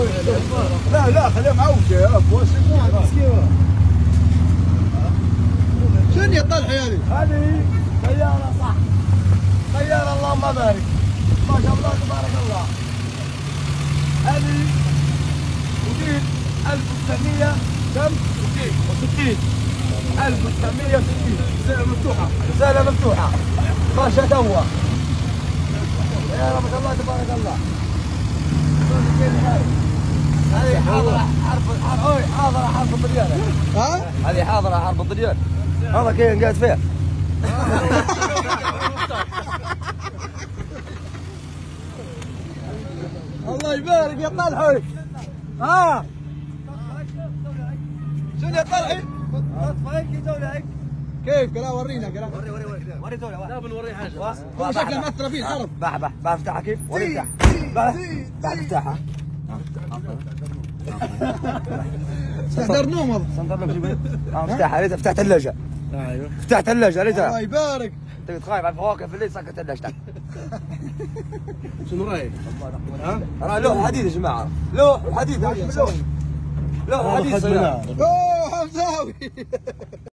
لا لا خليها معوجه يا ابو شنو يا طلحه هذه سياره صح سياره اللهم بارك ما شاء الله تبارك الله. هذه موديل 1960 1960 مفتوحه رساله مفتوحه ما شاء الله يا ما شاء الله تبارك الله. هذه حاضره حرب الضريان. ها؟ هذه حاضره حرب الضريان. هذا كيف قاعد فيها. الله يبارك يا طلحي. ها شنو يا طلحي؟ كيف؟ لا ورينا كلام. وري زولة. لا بنوريه حاجه. هو شكله مأثر فيه الحرب. بفتحها كيف؟ وري افتحها. افتحها. استحضر نوم هذا. سنطر لك جيبين. افتحها ريت افتح ثلاجه. ايوه. افتح ثلاجه ريتها. الله يبارك. انت خايف على الفواكه في الليل سكت ثلاجتك. شنو رايك؟ ها؟ لوح حديد يا جماعه. لوح حديد. لوح حديد. اوه حمزاوي.